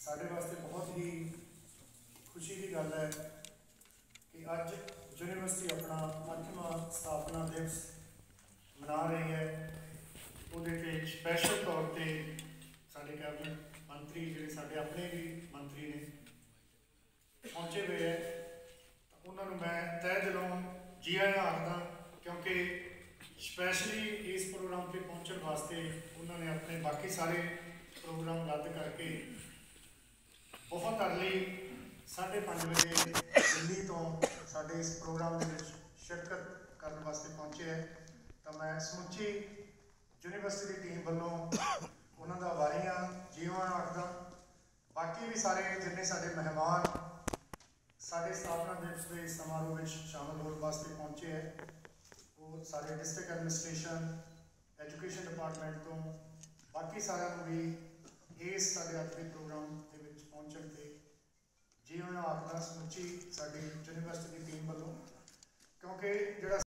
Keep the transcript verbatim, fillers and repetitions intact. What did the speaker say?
साढ़े वास्ते बहुत ही खुशी की गल है कि अज यूनिवर्सिटी अपना अठवां स्थापना दिवस मना रही है। वो स्पैशल तौर पर साढ़े कैबिनेट मंत्री जोड़े साढ़े अपने भी मंत्री ने पहुँचे हुए है, तो उन्होंने मैं तय दिलों जी आया आखदा, क्योंकि स्पैशली इस प्रोग्राम पर पहुँचने वास्ते उन्होंने अपने बाकी सारे प्रोग्राम रद्द करके बहुत अर्ली साढ़े पाँच बजे दिल्ली तो साढ़े इस प्रोग्राम में शिरकत करने वास्ते पहुँचे है। तो मैं समुची यूनिवर्सिटी की टीम वालों उन्होंने आभारी हाँ, जी आया आखदा। बाकी भी सारे जिन्ने साढ़े मेहमान साढ़े स्थापना दिवस के समारोह में शामिल होने वास्ते पहुँचे है, वो सारे डिस्ट्रिक्ट एडमिनिस्ट्रेशन एजुकेशन डिपार्टमेंट तो बाकी सारे भी इस साढ़े अज के प्रोग्राम के पहुँचने से जी आया आखदा समुची साड़ी यूनिवर्सिटी की टीम वालों, क्योंकि जो